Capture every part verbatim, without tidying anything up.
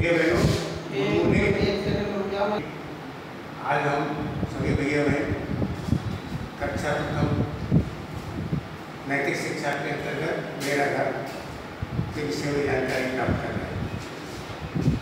भैया बहनों, आज हम सभी भैया बहन कक्षा प्रथम नैतिक शिक्षा के अंतर्गत मेरा घर के विषय में जानकारी प्राप्त कर रहे हैं।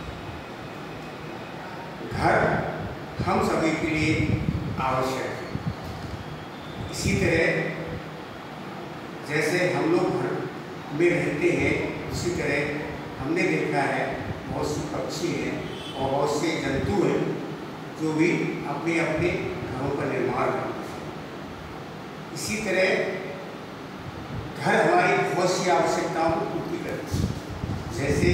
घर हम सभी के लिए आवश्यक है। इसी तरह जैसे हम लोग घर में रहते हैं, उसी तरह हमने देखा है बहुत से पक्षी हैं और बहुत से जंतु हैं जो भी अपने अपने घरों का निर्माण करते हैं। इसी तरह घर हमारी बहुत सी आवश्यकताओं को पूर्ति करते हैं। जैसे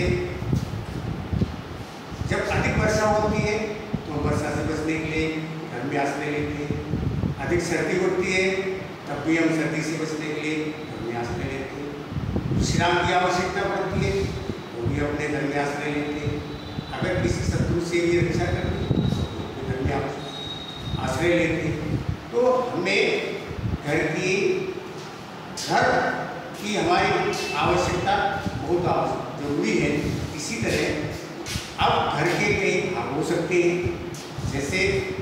जब अधिक वर्षा होती है तो वर्षा से बचने के लिए घर में आश्रय लेते हैं। अधिक सर्दी होती है तब भी हम सर्दी से बचने के लिए घर में आश्रय लेते हैं। विश्राम की आवश्यकता पड़ती है तो भी अपने घर में आश्रय लेते हैं। अगर किसी शत्रु से भी रक्षा करनी है तो घर में आश्रय लेते हैं। तो हमें घर की घर की हमारी आवश्यकता बहुत जरूरी है। इसी तरह अब घर के कई भाग हो सकते हैं। जैसे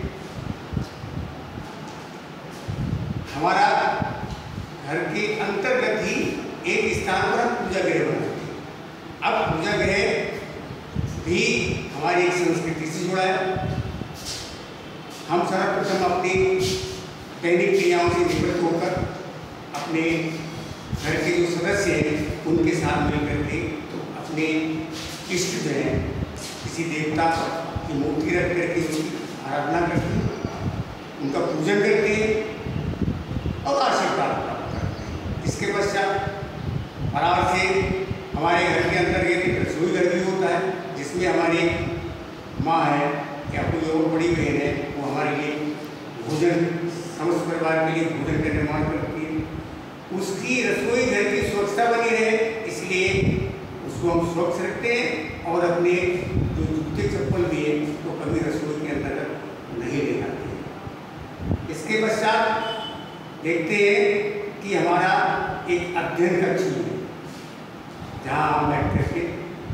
हमारा घर के अंतर्गत ही एक स्थान पर हम पूजा गृह बनाते हैं। अब पूजा गृह भी हमारी एक संस्कृति से जुड़ा है। हम सर्वप्रथम अपनी दैनिक क्रियाओं से निवृत्त होकर अपने घर के जो सदस्य हैं उनके साथ मिलकर के तो अपने इष्ट जो है किसी देवता की मूर्ति रख करके उसकी आराधना करते हैं, उनका पूजन करते हैं और आशीर्वाद प्राप्त करते हैं। इसके पश्चात बराबर से हमारे घर के अंतर्गत एक रसोई घर भी होता है जिसमें हमारी माँ है या कोई और बड़ी बहन है, वो हमारे लिए भोजन समस्त परिवार के लिए भोजन का निर्माण करती है। उसकी रसोई घर की स्वच्छता बनी रहे इसलिए उसको हम स्वच्छ रखते हैं और अपने जो जूते चप्पल भी है तो कभी रसोई के अंतर्गत नहीं ले जाते हैं। इसके पश्चात देखते हैं कि हमारा एक अध्ययन कक्ष है जहाँ हम बैठ करके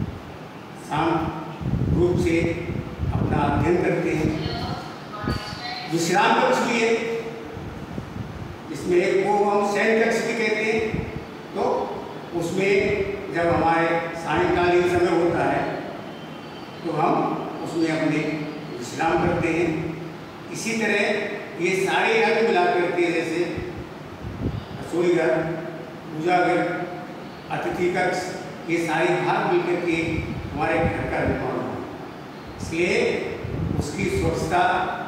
शांत रूप से अपना अध्ययन करते हैं। विश्राम कक्ष भी है, इसमें एक को हम शयन कक्ष भी कहते हैं। तो उसमें जब हमारे सायंकालीन समय होता है तो हम उसमें अपने विश्राम करते हैं। इसी तरह ये सारे घर मिला करके जैसे रसोई घर, पूजा घर, अतिथि कक्ष, ये सारे भाग मिलकर के हमारे घर का निर्माण है। इसलिए उसकी स्वच्छता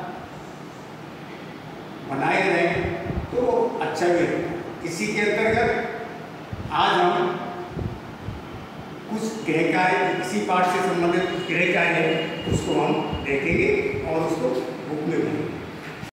बनाए रहें तो अच्छा भी है। इसी के अंतर्गत आज हम कुछ गृह कार्य, इसी पाठ से संबंधित कुछ गृह कार्य है उसको हम देखेंगे और उसको बुक में बनाएंगे।